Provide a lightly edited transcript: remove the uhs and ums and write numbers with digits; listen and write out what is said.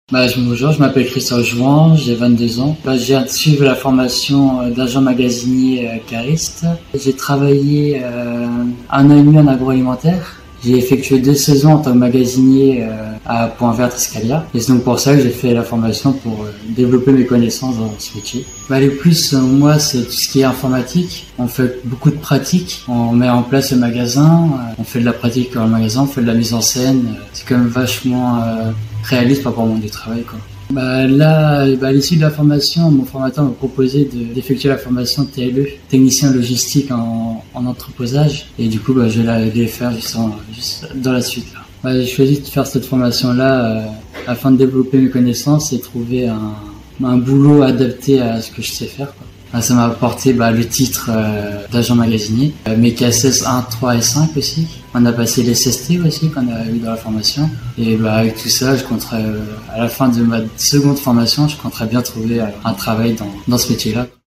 Bonjour, je m'appelle Christophe Jouan, j'ai 22 ans. Je viens de suivre la formation d'agent magasinier cariste. J'ai travaillé 1 an et demi en agroalimentaire. J'ai effectué 2 saisons en tant que magasinier à Point-Vert-Escalia. Et c'est donc pour ça que j'ai fait la formation pour développer mes connaissances dans ce métier. Le plus, moi, c'est tout ce qui est informatique. On fait beaucoup de pratiques. On met en place le magasin. On fait de la pratique dans le magasin, on fait de la mise en scène. C'est quand même vachement réaliste par rapport au monde du travail, quoi. À l'issue de la formation, mon formateur m'a proposé d'effectuer la formation TLE, technicien logistique en entreposage. Et du coup, je vais faire juste dans la suite, là. J'ai choisi de faire cette formation-là afin de développer mes connaissances et trouver un boulot adapté à ce que je sais faire, quoi. Ça m'a apporté le titre d'agent magasinier, mes CACES 1, 3 et 5 aussi. On a passé les CST aussi qu'on a eu dans la formation. Et avec tout ça, je compterais, à la fin de ma seconde formation, je compterais bien trouver un travail dans ce métier-là.